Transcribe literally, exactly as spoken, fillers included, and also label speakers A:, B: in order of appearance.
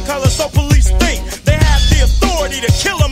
A: color, so police think they have the authority to kill